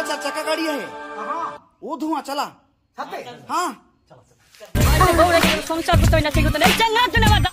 चार चक्का गाड़ी है वो धुआं चला हाँ संसार को तो ना सिगुत नहीं चंगा तूने वादा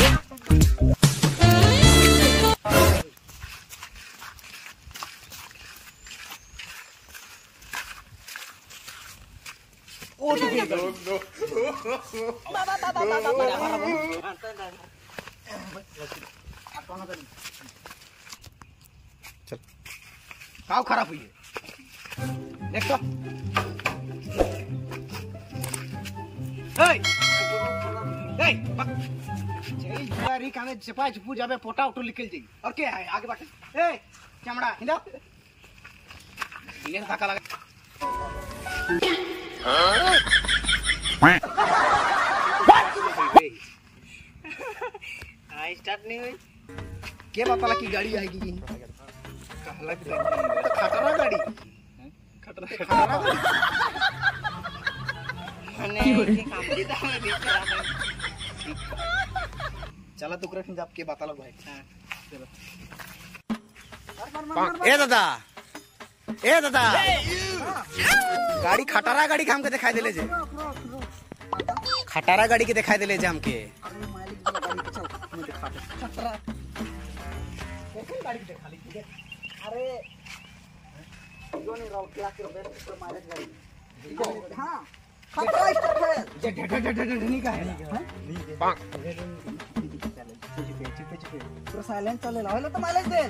काव खराब हुई है देख तो यारी काने चपा चपू जाबे पोटा उठो निकल जाई और क्या है आगे बढ़ ए चमड़ा हिंदा लेन धक्का लगा हां स्टार्ट नहीं हुई के बताला की गाड़ी आएगी कहला की खतरा गाड़ी खतरा गाड़ी काम देता है चला तो करके जाप के बताला भाई चलो ए दादा गाड़ी खटारा गाड़ी काम के दिखाई देले जे खटारा गाड़ी के दिखाई देले जे हमके खटारा कौन गाड़ी के दिखा ली अरे जो नहीं राव क्या करो बैठ पर माइलेज गाड़ी हां खतरा स्टार्ट है जे ढनी का है पांक चुपे पूरा साइलेंट चले लाओ तो माइलेज दे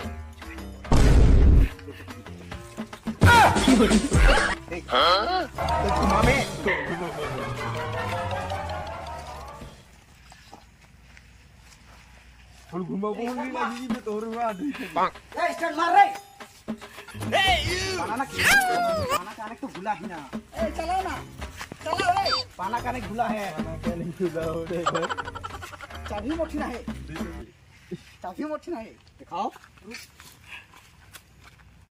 हां तो घुमा में फुल घुमा को नहीं लगी में तोर हुआ आदमी पांक ए स्टार्ट मार रे ए पाना काने तो भूला ही ना ए चलो ना चलो ए पाना काने भूला है पाना काने भूला हो रे चाबी मोटी ना है चाबी मोटी ना है दिखाओ